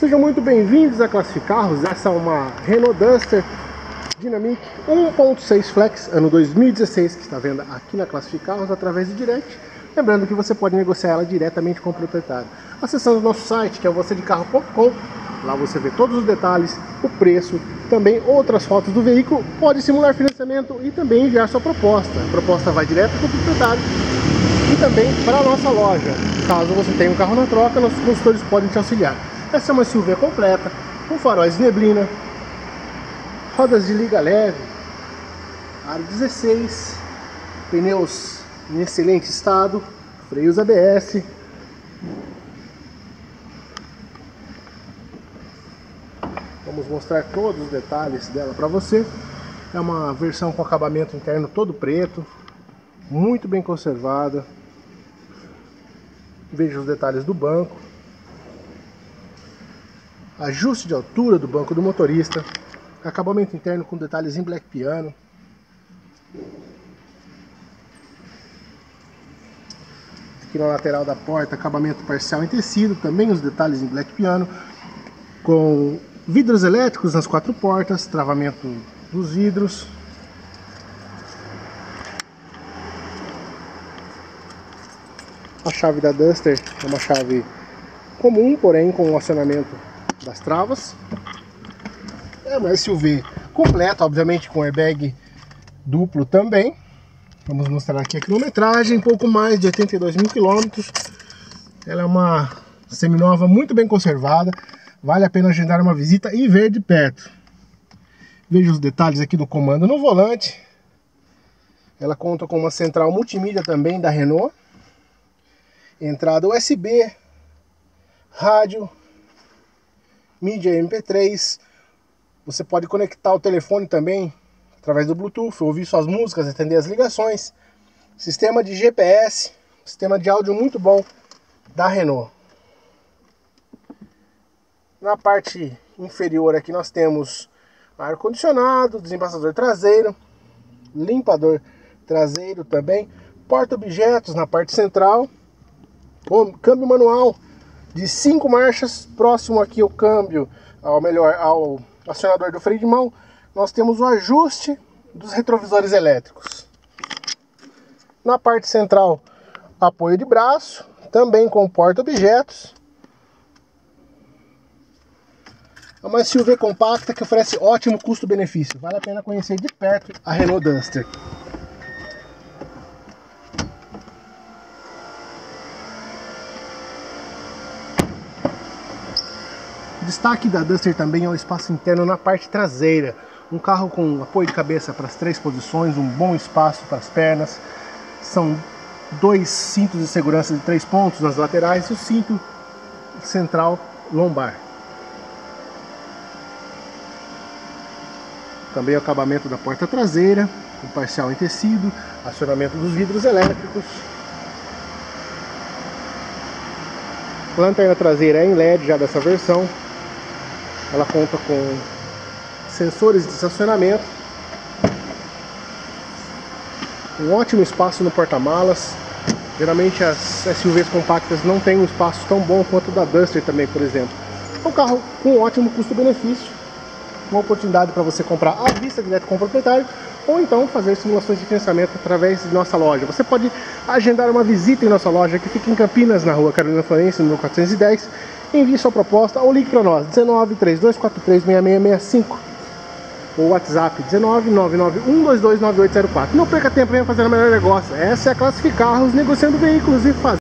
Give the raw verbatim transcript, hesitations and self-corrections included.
Sejam muito bem-vindos a Classificarros. Essa é uma Renault Duster Dynamic um ponto seis Flex, ano dois mil e dezesseis, que está vendo aqui na Classificarros através do direct. Lembrando que você pode negociar ela diretamente com o proprietário. Acessando o nosso site, que é o você de carro ponto com, lá você vê todos os detalhes, o preço, também outras fotos do veículo, pode simular financiamento e também enviar sua proposta. A proposta vai direto para o proprietário e também para a nossa loja. Caso você tenha um carro na troca, nossos consultores podem te auxiliar. Essa é uma S U V completa, com faróis de neblina, rodas de liga leve, aro dezesseis, pneus em excelente estado, freios A B S, vamos mostrar todos os detalhes dela para você. É uma versão com acabamento interno todo preto, muito bem conservada. Veja os detalhes do banco, ajuste de altura do banco do motorista, acabamento interno com detalhes em black piano. Aqui na lateral da porta, acabamento parcial em tecido, também os detalhes em black piano, com vidros elétricos nas quatro portas, travamento dos vidros. A chave da Duster é uma chave comum, porém com o acionamento das travas. É uma S U V completa, obviamente com airbag duplo também. Vamos mostrar aqui a quilometragem, pouco mais de oitenta e dois mil quilômetros. Ela é uma seminova muito bem conservada, vale a pena agendar uma visita e ver de perto. Veja os detalhes aqui do comando no volante. Ela conta com uma central multimídia também da Renault, entrada U S B, rádio, mídia M P três. Você pode conectar o telefone também através do Bluetooth, ouvir suas músicas, atender as ligações. Sistema de G P S, sistema de áudio muito bom da Renault. Na parte inferior aqui nós temos ar-condicionado, desembaçador traseiro, limpador traseiro também, porta-objetos na parte central, o câmbio manual de cinco marchas, próximo aqui o câmbio, ao melhor, ao acionador do freio de mão. Nós temos o ajuste dos retrovisores elétricos. Na parte central, apoio de braço, também com porta-objetos. É uma S U V compacta que oferece ótimo custo-benefício. Vale a pena conhecer de perto a Renault Duster. O destaque da Duster também é o espaço interno na parte traseira. Um carro com apoio de cabeça para as três posições, um bom espaço para as pernas. São dois cintos de segurança de três pontos nas laterais e o cinto central lombar. Também o acabamento da porta traseira, com parcial em tecido, acionamento dos vidros elétricos. Lanterna traseira é em L E D já dessa versão. Ela conta com sensores de estacionamento, um ótimo espaço no porta-malas. Geralmente as S U Vs compactas não têm um espaço tão bom quanto o da Duster também, por exemplo. É um carro com um ótimo custo-benefício, uma oportunidade para você comprar à vista direto com o proprietário, ou então fazer simulações de financiamento através de nossa loja. Você pode agendar uma visita em nossa loja, que fica em Campinas, na rua Carolina Florencio, número quatrocentos e dez. Envie sua proposta ou ligue para nós, dezenove, trinta e dois quarenta e três, sessenta e seis sessenta e cinco. Ou WhatsApp dezenove, nove nove um dois dois nove oito zero quatro. Não perca tempo, venha fazer o melhor negócio. Essa é a Classificarros, negociando veículos e fazendo.